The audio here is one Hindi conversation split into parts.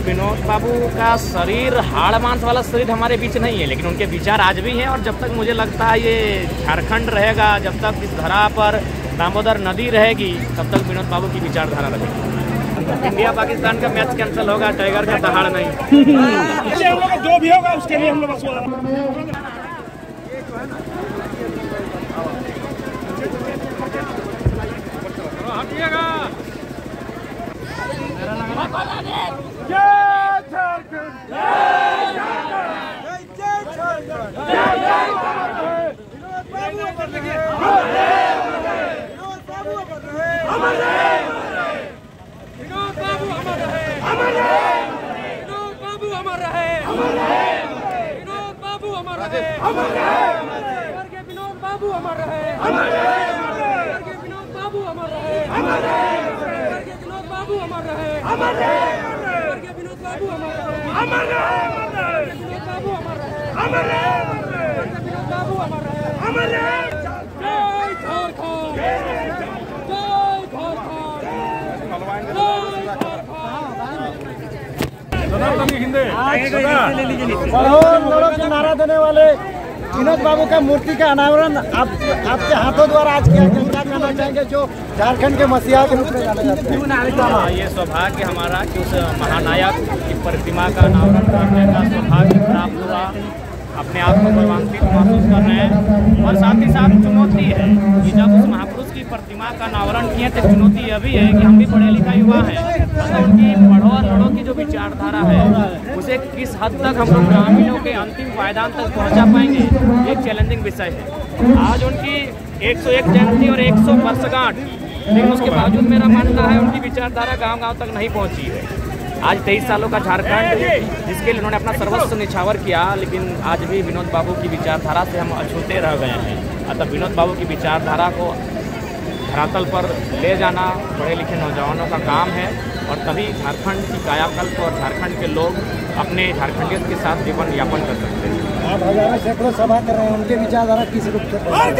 विनोद बाबू का शरीर हाड़ मांस वाला शरीर हमारे बीच नहीं है, लेकिन उनके विचार आज भी हैं। और जब तक मुझे लगता है ये झारखंड रहेगा, जब तक इस धरा पर दामोदर नदी रहेगी, तब तक विनोद बाबू की विचारधारा रहेगी। इंडिया पाकिस्तान का मैच कैंसिल होगा, टाइगर का दहाड़ नहीं। जो भी होगा उसके लिए हम लोग नारा देने वाले विनोद बाबू का मूर्ति का अनावरण आपके हाथों द्वारा आज किया गया। क्या कहना चाहेंगे जो झारखंड के मसीहा के रूप में जाने जाते हैं? ये सौभाग्य हमारा कि उस महानायक की प्रतिमा का अनावरण करने का सौभाग्य प्राप्त हुआ। अपने आप को गौरवान्वित महसूस कर रहे हैं। और साथ ही साथ चुनौती है कि जब उस महापुरुष की प्रतिमा का अनावरण किए तो चुनौती यह भी है कि हम भी पढ़े लिखा युवा हैं, तो उनकी पढ़ो और लड़ो की जो विचारधारा है उसे किस हद तक हम लोग ग्रामीणों के अंतिम पायदान तक पहुंचा पाएंगे, एक चैलेंजिंग विषय है। आज उनकी 101 जयंती और 100 वर्षगांठ, लेकिन उसके बावजूद मेरा मानना है उनकी विचारधारा गाँव-गाँव तक नहीं पहुँची है। आज 23 सालों का झारखंड जिसके लिए उन्होंने अपना सर्वस्व निछावर किया, लेकिन आज भी विनोद बाबू की विचारधारा से हम अछूते रह गए हैं। अतः विनोद बाबू की विचारधारा को धरातल पर ले जाना पढ़े लिखे नौजवानों का काम है, और तभी झारखंड की कायाकल्प और झारखंड के लोग अपने झारखंडियत के साथ जीवन यापन कर सकते हैं। आप हजारों सैकड़ों सभा कर रहे हैं, उनके विचारधारा किस रूप से? हर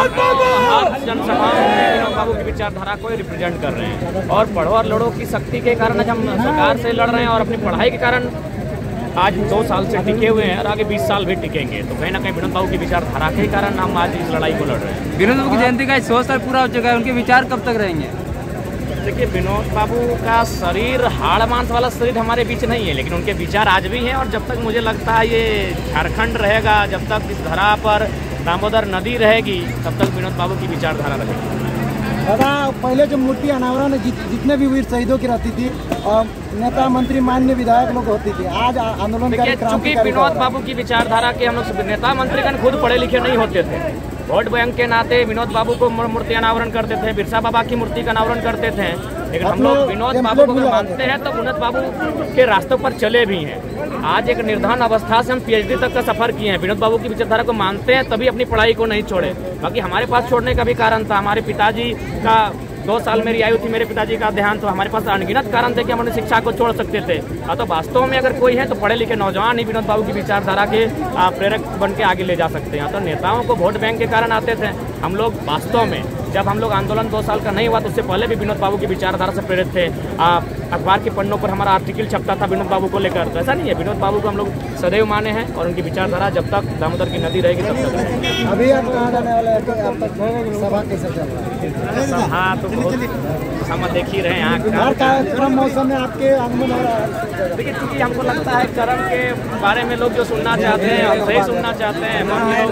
जनसभा में विनोद बाबू की विचारधारा को रिप्रेजेंट कर रहे हैं। और पढ़ो और लड़ो की शक्ति के कारण आज हम सरकार से लड़ रहे हैं, और अपनी पढ़ाई के कारण आज 2 साल से टिके हुए हैं और आगे 20 साल भी टिकेंगे। तो कहीं ना कहीं विनोद बाबू की विचारधारा के कारण हम आज इस लड़ाई को लड़ रहे हैं। विनोद बाबू की जयंती का 100 साल पूरा हो चुका है, उनके विचार कब तक रहेंगे? देखिए, विनोद बाबू का शरीर हाड़ मांस वाला शरीर हमारे बीच नहीं है, लेकिन उनके विचार आज भी हैं। और जब तक मुझे लगता है ये झारखंड रहेगा, जब तक इस धरा पर दामोदर नदी रहेगी, तब तक विनोद बाबू की विचारधारा रहेगी। दादा, पहले जो मूर्ति अनावरण जितने भी वीर शहीदों की रहती थी, नेता मंत्री मान्य विधायक लोग होती थी, आज आंदोलन चूंकि विनोद बाबू की विचारधारा के हम लोग नेता मंत्रीगण खुद पढ़े लिखे नहीं होते थे, वोट बैंक के नाते विनोद बाबू को मूर्ति अनावरण करते थे, बिरसा बाबा की मूर्ति का अनावरण करते थे। लेकिन हम लोग विनोद बाबू को मानते हैं तो विनोद बाबू के रास्तों पर चले भी हैं। आज एक निर्धन अवस्था से हम PhD तक का सफर किए हैं। विनोद बाबू की विचारधारा को मानते हैं तभी अपनी पढ़ाई को नहीं छोड़े। बाकी हमारे पास छोड़ने का भी कारण था, हमारे पिताजी का 2 साल मेरी आयु थी, मेरे पिताजी का देहांत, तो हमारे पास अनगिनत कारण थे कि हम अपनी शिक्षा को छोड़ सकते थे। तो वास्तव में अगर कोई है तो पढ़े लिखे नौजवान ही विनोद बाबू की विचारधारा के प्रेरक बन के आगे ले जा सकते हैं। तो नेताओं को वोट बैंक के कारण आते थे, हम लोग वास्तव में जब हम लोग आंदोलन 2 साल का नहीं हुआ तो उससे पहले भी विनोद बाबू की विचारधारा से प्रेरित थे। अखबार के पन्नों पर हमारा आर्टिकल छपता था विनोद बाबू को लेकर। तो ऐसा नहीं है, विनोद बाबू को हम लोग सदैव माने हैं और उनकी विचारधारा जब तक दामोदर की नदी रहेगी तब तक रहेगी। अभी आप कहाँ जाने वाले हैं? अब तक सभा कैसे चल रहा है? सभा तो बहुत हम देख ही रहे हैं। यहाँ मौसम में आपके आगमन हो रहा है। देखिए, क्योंकि हमको लगता है कर्म के बारे में लोग जो सुनना चाहते हैं हम सही सुनना चाहते हैं,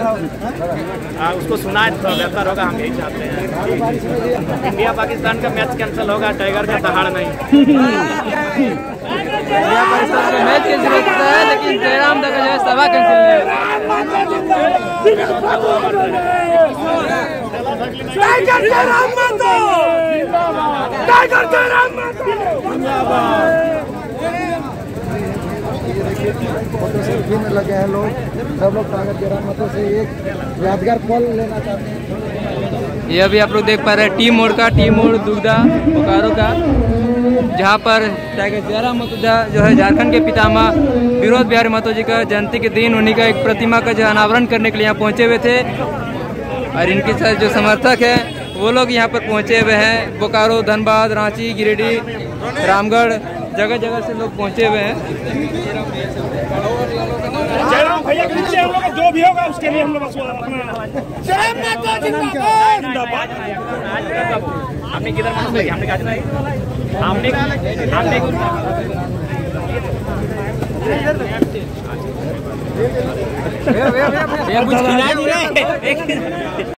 लोग उसको सुनाए तो बेहतर होगा, हम यही चाहते हैं। इंडिया पाकिस्तान का मैच कैंसिल होगा, टाइगर का दहाड़ नहीं। इंडिया पाकिस्तान का मैच कैंसिल होता है, लेकिन जयराम तक जो है सभा कैंसिल फोटो सेल्फी में लगे हैं लोग, सब लोग टाइगर जयराम मतों से एक यादगार पल लेना चाहते हैं। ये अभी आप लोग देख पा रहे हैं टी मोड़ का, टी मोड़ दुग्धा बोकारो का, जहाँ पर टाइगर जयराम मतोजा जो है झारखंड के पितामह विनोद बिहारी महतो जी का जयंती के दिन उन्हीं का एक प्रतिमा का जो अनावरण करने के लिए यहाँ पहुँचे हुए थे। और इनके साथ जो समर्थक हैं वो लोग यहाँ पर पहुँचे हुए हैं। बोकारो, धनबाद, रांची, गिरिडीह, रामगढ़ जगह जगह से लोग पहुंचे हुए हैं। जयराम भैया के नीचे हम लोग का जो भी होगा उसके लिए हम लोग हमने किधर हमने कहा नहीं हमने कुछ खिला नहीं।